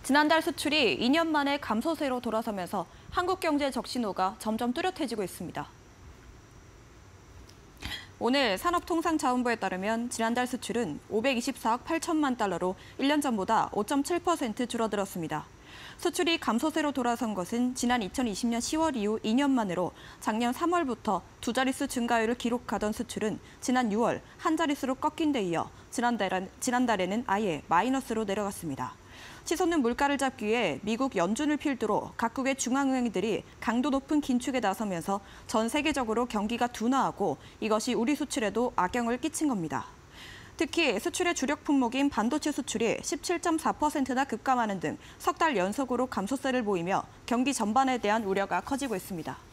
지난달 수출이 2년 만에 감소세로 돌아서면서 한국 경제 적신호가 점점 뚜렷해지고 있습니다. 오늘 산업통상자원부에 따르면 지난달 수출은 524억 8천만 달러로 1년 전보다 5.7% 줄어들었습니다. 수출이 감소세로 돌아선 것은 지난 2020년 10월 이후 2년 만으로 작년 3월부터 두 자릿수 증가율을 기록하던 수출은 지난 6월 한 자릿수로 꺾인 데 이어 지난달에는 아예 마이너스로 내려갔습니다. 치솟는 물가를 잡기 위해 미국 연준을 필두로 각국의 중앙은행들이 강도 높은 긴축에 나서면서 전 세계적으로 경기가 둔화하고 이것이 우리 수출에도 악영을 끼친 겁니다. 특히 수출의 주력 품목인 반도체 수출이 17.4%나 급감하는 등 석 달 연속으로 감소세를 보이며 경기 전반에 대한 우려가 커지고 있습니다.